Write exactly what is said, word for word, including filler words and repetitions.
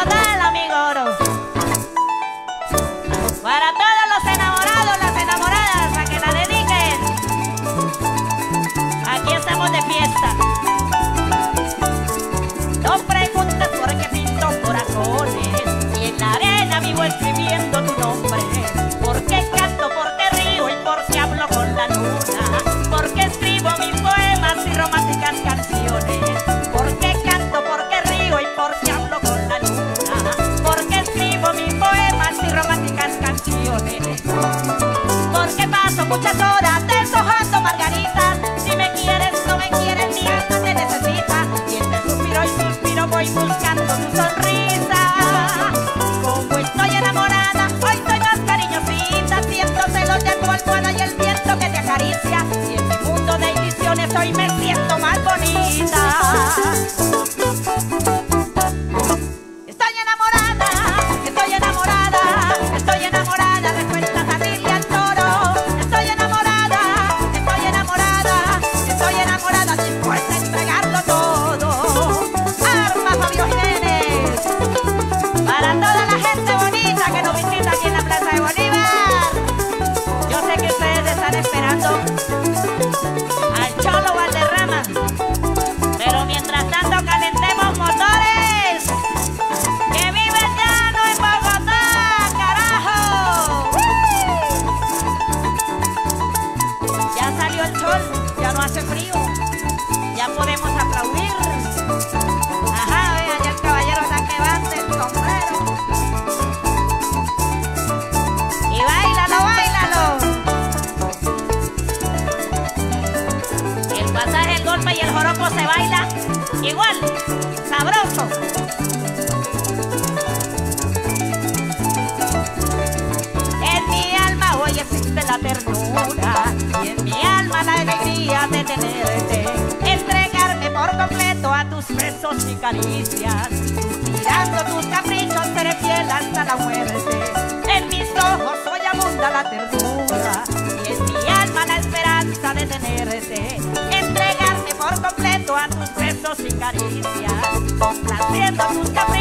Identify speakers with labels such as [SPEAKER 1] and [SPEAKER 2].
[SPEAKER 1] total, amigo oro. Para todos los enamorados, las enamoradas, a que la dediquen. Aquí estamos de fiesta. No preguntes por qué pinto corazones y en la arena vivo escribiendo tu nombre. ¿Por qué canto, por qué río y por qué hablo con la luna? ¿Por qué escribo mis poemas y románticas canciones? ¿Por qué canto, por qué río y por qué hablo con la luna? ¿Por qué escribo mis poemas y románticas canciones? Porque paso muchas horas deshojando margaritas. Si me quieres, no me quieres, mi alma te necesita. Y entre suspiro y suspiro voy buscando tu sonrisa. Como estoy enamorada, hoy soy más cariñosita. Siento celos de tu almohada y el viento que te acaricia. Y en mi mundo de ilusiones hoy me siento más bonita. Estoy enamorada, estoy enamorada, estoy enamorada, resuelta salirle al toro. Estoy enamorada, estoy enamorada, estoy enamorada, dispuesta a entregarlo todo. Arma Fabio Jiménez, para toda la gente bonita que nos visita aquí en la Plaza de Bolívar. Yo sé que ustedes están esperando al Cholo Valderrama, pero mientras tanto calentemos motores. ¡Que vive el llano en Bogotá, carajo! Ya salió el sol, ya no hace frío, ya podemos aplaudir. Ajá, vea, ya el caballero está que levante el sombrero. Y báilalo, báilalo. El pasaje, el golpe y el joropo se baila igual, sabroso. En mi alma hoy existe la ternura y en mi alma la alegría de tenerte. Entregarme por completo a tus besos y caricias. Mirando tus caprichos seré fiel hasta la muerte. En mis ojos hoy abunda la ternura y en mi alma la esperanza de tenerte. Entregarme por completo a tus besos y caricias. Complaciendo tus caprichos